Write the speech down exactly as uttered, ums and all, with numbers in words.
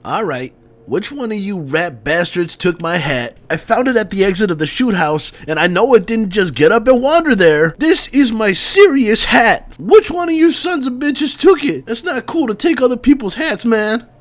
Alright, which one of you rat bastards took my hat? I found it at the exit of the shoot house, and I know it didn't just get up and wander there. This is my serious hat. Which one of you sons of bitches took it? It's not cool to take other people's hats, man.